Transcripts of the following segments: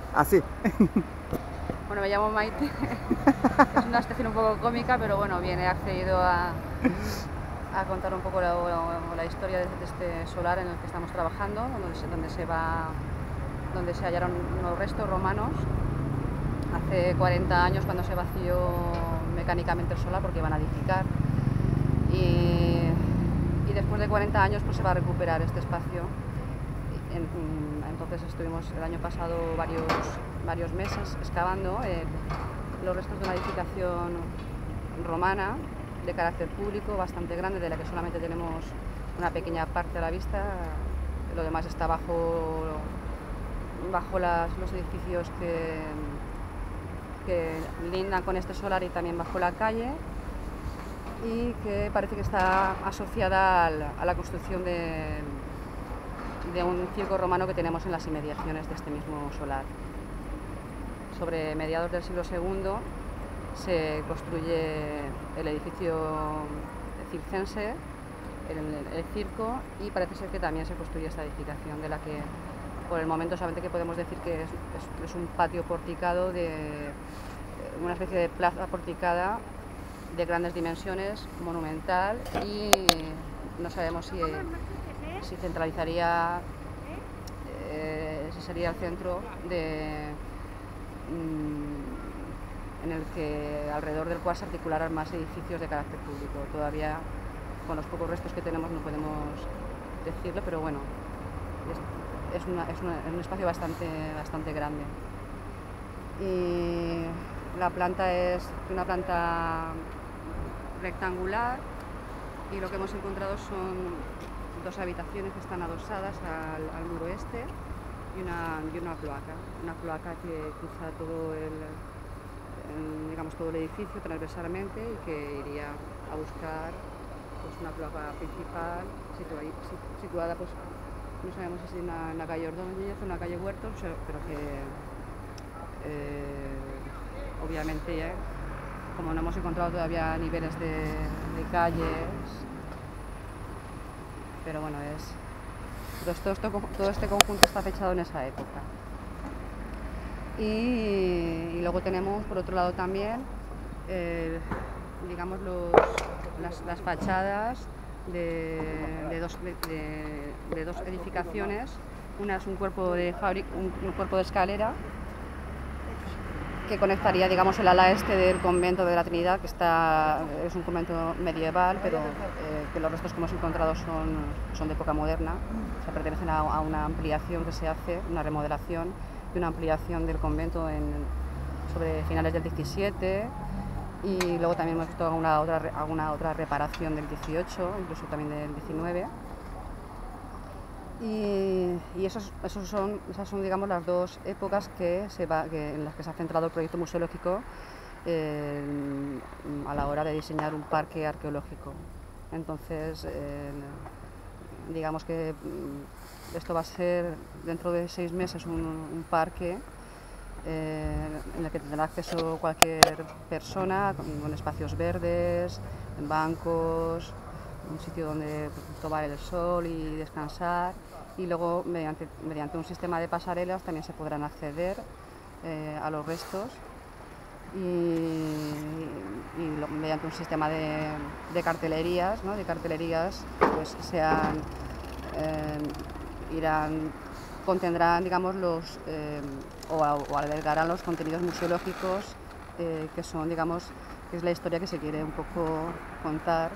Así. Bueno, me llamo Maite. Es una situación un poco cómica, pero bueno, bien, he accedido a contar un poco la historia de este solar en el que estamos trabajando, donde se hallaron unos restos romanos hace 40 años, cuando se vació mecánicamente el solar porque iban a edificar. Y después de 40 años pues se va a recuperar este espacio. Entonces estuvimos el año pasado varios meses excavando los restos de una edificación romana de carácter público bastante grande, de la que solamente tenemos una pequeña parte a la vista. Lo demás está bajo los edificios que lindan con este solar y también bajo la calle, y que parece que está asociada a la construcción de un circo romano que tenemos en las inmediaciones de este mismo solar. Sobre mediados del siglo II se construye el edificio circense, el circo, y parece ser que también se construye esta edificación, de la que por el momento solamente que podemos decir que es un patio porticado, una especie de plaza porticada de grandes dimensiones, monumental, y no sabemos si centralizaría, si sería el centro en el que alrededor del cual se articularan más edificios de carácter público. Todavía con los pocos restos que tenemos no podemos decirlo, pero bueno, es un espacio bastante grande. Y la planta es una planta rectangular, y lo que hemos encontrado son dos habitaciones que están adosadas al muro este, y una cloaca que cruza todo todo el edificio transversalmente, y que iría a buscar pues una cloaca principal situada, pues no sabemos si es en la calle Ordóñez o en la calle Huertos, pero que obviamente como no hemos encontrado todavía niveles de calles, pero bueno, todo este conjunto está fechado en esa época. Y luego tenemos por otro lado también digamos las fachadas de dos edificaciones. Una es un cuerpo de escalera que conectaría, digamos, el ala este del convento de la Trinidad, que es un convento medieval, pero que los restos que hemos encontrado son de época moderna. O sea, pertenecen a una ampliación que se hace, una remodelación y una ampliación del convento sobre finales del 17, y luego también hemos visto alguna otra reparación del 18, incluso también del 19. Y esas son, digamos, las dos épocas en las que se ha centrado el proyecto museológico a la hora de diseñar un parque arqueológico. Entonces, digamos que esto va a ser dentro de 6 meses un parque en el que tendrá acceso cualquier persona, con espacios verdes, bancos, un sitio donde tomar el sol y descansar, y luego mediante un sistema de pasarelas también se podrán acceder a los restos, y mediante un sistema de cartelerías, ¿no? Pues contendrán, digamos, o albergarán los contenidos museológicos que son, digamos, que es la historia que se quiere un poco contar,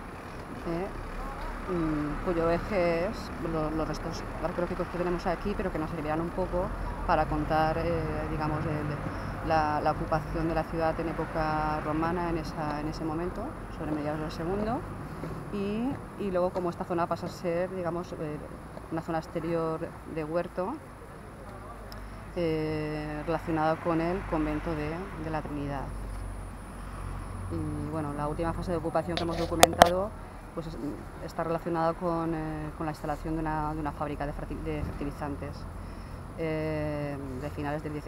cuyo eje es los restos arqueológicos que tenemos aquí, pero que nos servirán un poco para contar, digamos, la ocupación de la ciudad en época romana en ese momento, sobre mediados del segundo, y luego como esta zona pasa a ser, digamos, una zona exterior de huerto relacionada con el convento de la Trinidad. Y bueno, la última fase de ocupación que hemos documentado pues está relacionada con la instalación de una fábrica de fertilizantes de finales del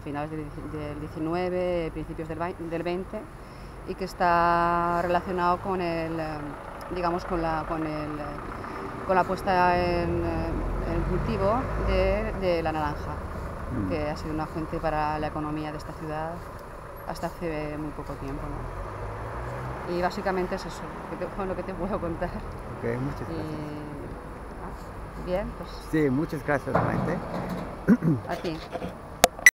19, principios del 20, y que está relacionado con la puesta en cultivo de la naranja. que ha sido una fuente para la economía de esta ciudad hasta hace muy poco tiempo, ¿no? Y básicamente es eso, con lo que te puedo contar. Ok, muchas gracias. Bien, pues Sí, muchas gracias, Maite. a ti.